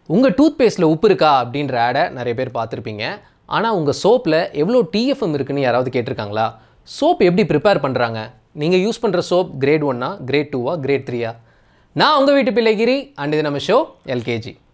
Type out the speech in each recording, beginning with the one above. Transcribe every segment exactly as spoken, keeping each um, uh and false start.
உங்கள் டூத்பேஸ்ட்டில் உப்பு இருக்கா அப்படின்ற ஆடை நிறைய பேர் பார்த்துருப்பீங்க. ஆனால் உங்கள் சோப்பில் எவ்வளோ T F M இருக்குன்னு யாராவது கேட்டிருக்காங்களா? சோப் எப்படி ப்ரிப்பேர் பண்ணுறாங்க? நீங்கள் யூஸ் பண்ணுற சோப் கிரேட் ஒன்னா கிரேட் டூவா கிரேட் த்ரீயா? நான் உங்கள் வீட்டு பிள்ளை கிரி அண்ட் இது நம்ம ஷோ L K G.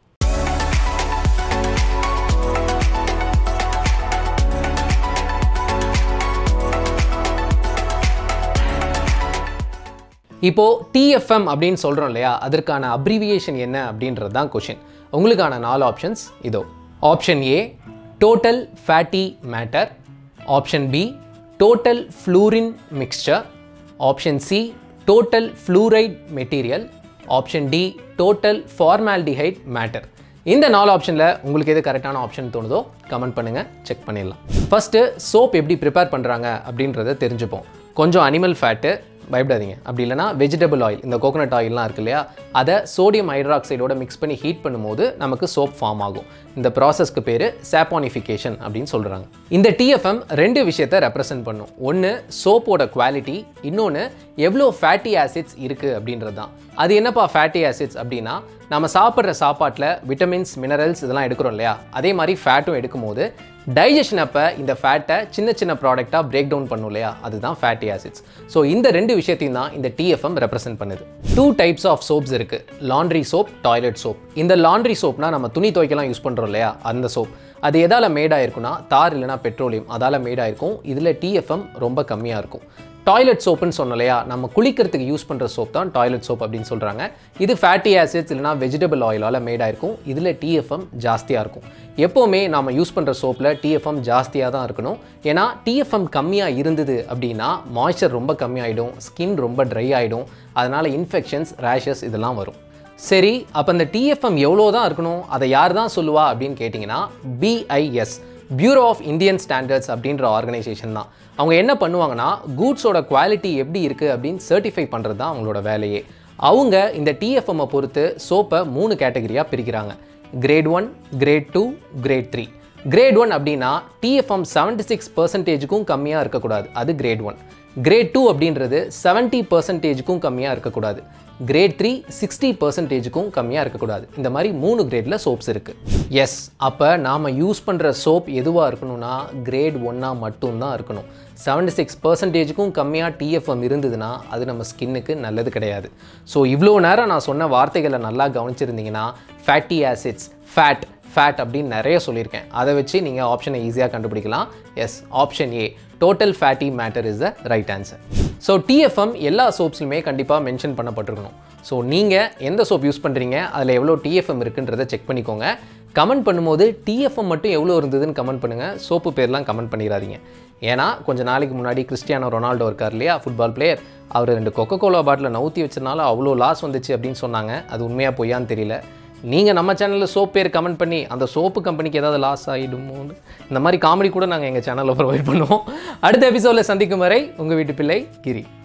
இப்போது T F M அப்படின்னு சொல்கிறோம் இல்லையா, அதற்கான அப்ரிவியேஷன் என்ன அப்படின்றது தான் கொஷின். உங்களுக்கான நாலு ஆப்ஷன்ஸ் இதோ. Option A total fatty matter, option B total fluorine mixture, option C total fluoride material, option D total formaldehyde matter. இந்த நாலு ஆப்ஷனில் உங்களுக்கு எது கரெக்டான ஆப்ஷன் தோணுதோ கமெண்ட் பண்ணுங்கள், செக் பண்ணிடலாம். ஃபஸ்ட்டு சோப் எப்படி ப்ரிப்பேர் பண்ணுறாங்க அப்படின்றத தெரிஞ்சுப்போம். கொஞ்சம் அனிமல் ஃபேட்டு, பயப்படாதீங்க. அப்படி இல்லைனா வெஜிடபிள் ஆயில், இந்த கோகோனட் ஆயில்லாம் இருக்கு இல்லையா, அதை சோடியம் ஹைட்ராக்சைடோட மிக்ஸ் பண்ணி ஹீட் பண்ணும்போது நமக்கு சோப் ஃபார்ம் ஆகும். இந்த ப்ராசஸ்க்கு பேர் சாப்பானிஃபிகேஷன் அப்படின்னு சொல்கிறாங்க. இந்த T F M ரெண்டு விஷயத்தை ரெப்ரசென்ட் பண்ணும். ஒன்று சோப்போட குவாலிட்டி, இன்னொன்று எவ்வளோ ஃபேட்டி ஆசிட்ஸ் இருக்குது அப்படின்றது தான். அது என்னப்பா ஃபேட்டி ஆசிட்ஸ் அப்படின்னா, நம்ம சாப்பிட்ற சாப்பாட்டில் விட்டமின்ஸ் மினரல்ஸ் இதெல்லாம் எடுக்கிறோம் இல்லையா, அதே மாதிரி ஃபேட்டும் எடுக்கும்போது டைஜஷன் அப்போ இந்த ஃபேட்டை சின்ன சின்ன ப்ராடக்டாக பிரேக் டவுன் பண்ணும் இல்லையா, அதுதான் ஃபேட்டி ஆசிட்ஸ். ஸோ இந்த ரெண்டு விஷயத்தையும் தான் இந்த T F M ரெப்ரசென்ட் பண்ணுது. டூ டைப்ஸ் ஆஃப் சோப்ஸ் இருக்குது, லாண்ட்ரி சோப், டாய்லெட் சோப். இந்த லாண்ட்ரி சோப்னா நம்ம துணி துவைக்கலாம் யூஸ் பண்ணுறோம் இல்லையா, அந்த சோப். அது எதால் மேடாக இருக்குன்னா தார் இல்லைனா பெட்ரோலியம், அதால் மேடாக இருக்கும். இதில் T F M ரொம்ப கம்மியாக இருக்கும். டாய்லெட் சோப்புன்னு சொன்னோம் இல்லையா, நம்ம குளிக்கிறதுக்கு யூஸ் பண்ணுற சோப் தான் டாய்லெட் சோப் அப்படின்னு சொல்கிறாங்க. இது ஃபேட்டி ஆசிட்ஸ் இல்லைனா வெஜிடபிள் ஆயிலால் மேடாக இருக்கும். இதில் T F M ஜாஸ்தியாக இருக்கும். எப்போவுமே நம்ம யூஸ் பண்ணுற சோப்பில் T F M ஜாஸ்தியாக தான் இருக்கணும். ஏன்னா T F M கம்மியாக இருந்தது அப்படின்னா மாய்ஸ்சர் ரொம்ப கம்மியாயிடும், ஸ்கின் ரொம்ப ட்ரை ஆகிடும், அதனால் இன்ஃபெக்ஷன்ஸ், ரேஷஸ் இதெல்லாம் வரும். சரி, அப்போ இந்த T F M எவ்வளோ தான் இருக்கணும், அதை யார் தான் சொல்லுவா அப்படின்னு கேட்டிங்கன்னா B I S, bureau of Indian standards அப்படின்ற ஆர்கனைசேஷன் தான். அவங்க என்ன பண்ணுவாங்கன்னா, கூட்ஸோட குவாலிட்டி எப்படி இருக்குது அப்படின்னு சர்டிஃபை பண்ணுறது தான் அவங்களோட வேலையே. அவங்க இந்த T F M பொறுத்து சோப்பை மூணு கேட்டகரியாக பிரிக்கிறாங்க. Grade one, grade two, grade three. Grade one அப்படின்னா T F M seventy six பர்சன்டேஜுக்கும் கம்மியாக இருக்கக்கூடாது, அது கிரேட் ஒன். கிரேட் டூ அப்படின்றது செவன்ட்டி பர்சன்டேஜுக்கும் கம்மியாக இருக்கக்கூடாது. கிரேட் த்ரீ சிக்ஸ்டி பர்சன்டேஜுக்கும் கம்மியாக இருக்கக்கூடாது. இந்த மாதிரி மூணு கிரேடில் சோப்ஸ் இருக்குது. எஸ், அப்போ நாம் யூஸ் பண்ணுற சோப் எதுவாக இருக்கணும்னா கிரேட் ஒன்னாக மட்டும்தான் இருக்கணும். செவன்டி சிக்ஸ் பர்சன்டேஜுக்கும் கம்மியாக T F M இருந்ததுன்னா அது நம்ம ஸ்கின்னுக்கு நல்லது கிடையாது. ஸோ இவ்வளோ நேரம் நான் சொன்ன வார்த்தைகளை நல்லா கவனிச்சிருந்தீங்கன்னா ஃபேட்டி ஆசிட்ஸ், ஃபேட் ஃபேட் அப்படின்னு நிறைய சொல்லியிருக்கேன். அதை வச்சு நீங்கள் ஆப்ஷனை ஈஸியாக கண்டுபிடிக்கலாம். Yes, option A total fatty matter is the right answer. So T F M எல்லா சோப்ஸ்லுமே கண்டிப்பாக மென்ஷன் பண்ணப்பட்டிருக்கணும். ஸோ நீங்கள் எந்த சோப் யூஸ் பண்ணுறீங்க, அதில் எவ்வளோ T F M இருக்குன்றதை செக் பண்ணிக்கோங்க. கமெண்ட் பண்ணும்போது T F M மட்டும் எவ்வளோ இருந்ததுன்னு கமெண்ட் பண்ணுங்கள், சோப்பு பேர்லாம் கமெண்ட் பண்ணிடாதீங்க. ஏன்னா கொஞ்சம் நாளைக்கு முன்னாடி கிறிஸ்டியானோ ரொனால்டோ இருக்கார் இல்லையா, ஃபுட்பால் பிளேயர், அவர் ரெண்டு கொக்கோ கோலா பாட்டில் நவுத்தி வச்சதுனால அவ்வளோ லாஸ் வந்துச்சு அப்படின்னு சொன்னாங்க. அது உண்மையாக பொய்யான்னு தெரியல. நீங்கள் நம்ம சேனலில் சோப் பேர் கமெண்ட் பண்ணி அந்த சோப்பு கம்பெனிக்கு ஏதாவது லாஸ் ஆகிடுமோன்னு இந்த மாதிரி காமெடி கூட நாங்கள் எங்கள் சேனலில் ப்ரொவைட் பண்ணுவோம். அடுத்த எபிசோடில் சந்திக்கும் வரை உங்கள் வீட்டு பிள்ளை கிரி.